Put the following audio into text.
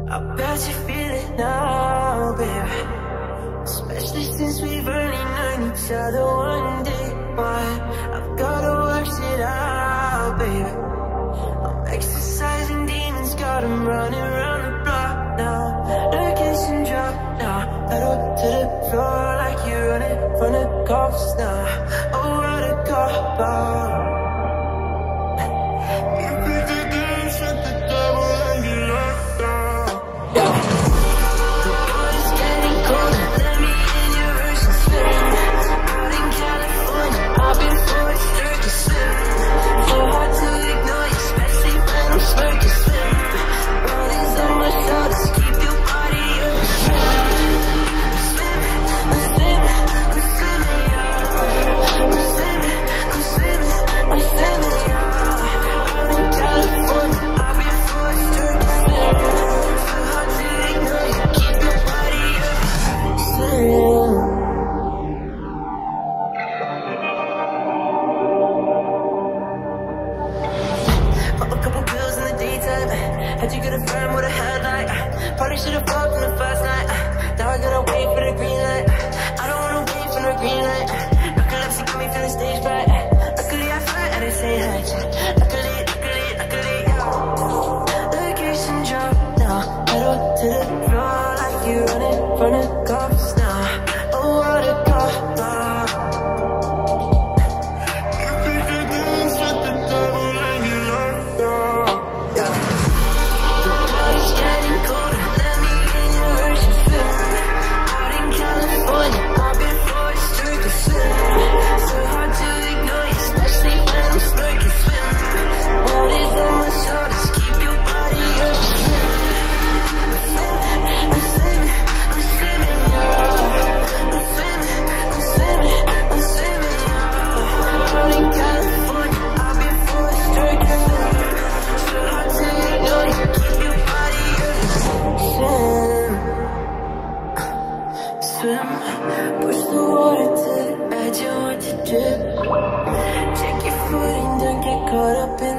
I bet you feel it now, baby. Especially since we've only known each other one day. But I've gotta work it out, baby. I'm exercising demons, got 'em running around the block now. Location drop now, pedal to the floor like you're running from the cops now. Oh, what a cop out. You put the game, shut the devil and you locked down. Yeah. The water's getting colder, let me in your ocean swim. Out in California, I've been forced through the swim. So hard to ignore you, especially when I'm smoking swim. Bodies on my shoulders, keep your body open. I'm swimming, out in California, I've been forced through the swim. So hard to ignore you, keep your body open. Pop a couple pills in the daytime. Had you get a friend with a headlight. Probably should've fucked in the first night. Now I gotta wait for the green light. I don't wanna wait for the green light. Narcolepsy got me feeling stage fright. Luckily I flirt and I say hi. Luckily, yeah. Location drop now, pedal to the floor like you running from the cops now. Oh, what a cop out. You pick the games with the devil and you locked down. Yeah. The water's getting colder, let me in your ocean swim. Out in California, I've been forced through the swim. So hard to ignore you, especially when I'm smoking swim. Bodies on my shoulders, keep your body open. I'm swimming, yeah. I'm swimming, yeah. Out in California, I've been forced through the swim. So hard to ignore you, keep your body open. Swim, push the water to the edge, you want to drip. Check your footing, don't get caught up in